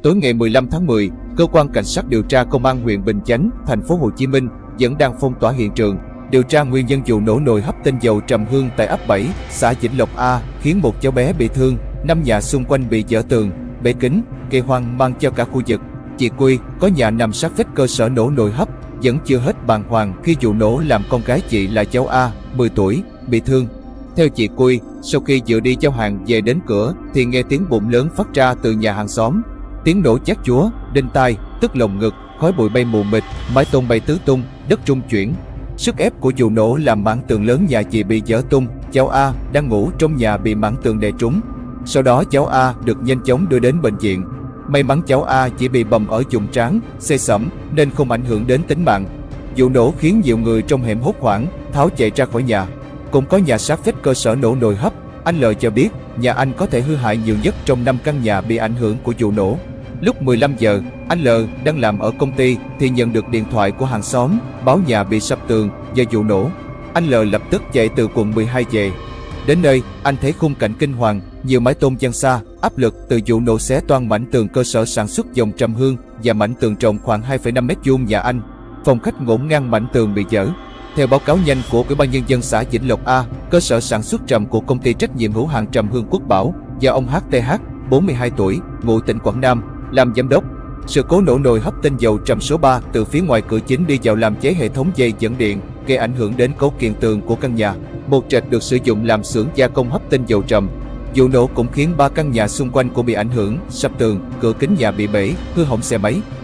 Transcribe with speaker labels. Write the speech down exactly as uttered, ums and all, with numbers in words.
Speaker 1: Tối ngày mười lăm tháng mười, cơ quan cảnh sát điều tra công an huyện Bình Chánh, thành phố Hồ Chí Minh vẫn đang phong tỏa hiện trường, điều tra nguyên nhân vụ nổ nồi hấp tinh dầu trầm hương tại ấp bảy, xã Vĩnh Lộc A khiến một cháu bé bị thương, năm nhà xung quanh bị vỡ tường, bể kính, gây hoang mang cho cả khu vực. Chị Quy có nhà nằm sát vách cơ sở nổ nồi hấp, vẫn chưa hết bàng hoàng khi vụ nổ làm con gái chị là cháu A, mười tuổi, bị thương. Theo chị Quy, sau khi vừa đi giao hàng về đến cửa thì nghe tiếng bụng lớn phát ra từ nhà hàng xóm. Tiếng nổ chát chúa, đinh tai, tức lồng ngực, khói bụi bay mù mịt, mái tôn bay tứ tung, đất rung chuyển. Sức ép của vụ nổ làm mảng tường lớn nhà chị bị vỡ tung, cháu A đang ngủ trong nhà bị mảng tường đè trúng. Sau đó cháu A được nhanh chóng đưa đến bệnh viện. May mắn cháu A chỉ bị bầm ở vùng trán, xê sẫm nên không ảnh hưởng đến tính mạng. Vụ nổ khiến nhiều người trong hẻm hốt hoảng, tháo chạy ra khỏi nhà. Cũng có nhà sát vách cơ sở nổ nồi hấp, anh L cho biết nhà anh có thể hư hại nhiều nhất trong năm căn nhà bị ảnh hưởng của vụ nổ. Lúc mười lăm giờ, anh L đang làm ở công ty thì nhận được điện thoại của hàng xóm báo nhà bị sập tường do vụ nổ. Anh L lập tức chạy từ quận mười hai về. Đến nơi, anh thấy khung cảnh kinh hoàng, nhiều mái tôn giăng xa, áp lực từ vụ nổ xé toang mảnh tường cơ sở sản xuất dòng trầm hương và mảnh tường rộng khoảng hai phẩy năm mét vuông nhà anh. Phòng khách ngổn ngang mảnh tường bị vỡ. Theo báo cáo nhanh của Ủy ban nhân dân xã Vĩnh Lộc A, cơ sở sản xuất trầm của công ty trách nhiệm hữu hạn Trầm Hương Quốc Bảo do ông hát tê hát, bốn mươi hai tuổi, ngụ tỉnh Quảng Nam, làm giám đốc. Sự cố nổ nồi hấp tinh dầu trầm số ba từ phía ngoài cửa chính đi vào làm cháy hệ thống dây dẫn điện, gây ảnh hưởng đến cấu kiện tường của căn nhà. Một trệt được sử dụng làm xưởng gia công hấp tinh dầu trầm. Vụ nổ cũng khiến ba căn nhà xung quanh cũng bị ảnh hưởng, sập tường, cửa kính nhà bị bể, hư hỏng xe máy.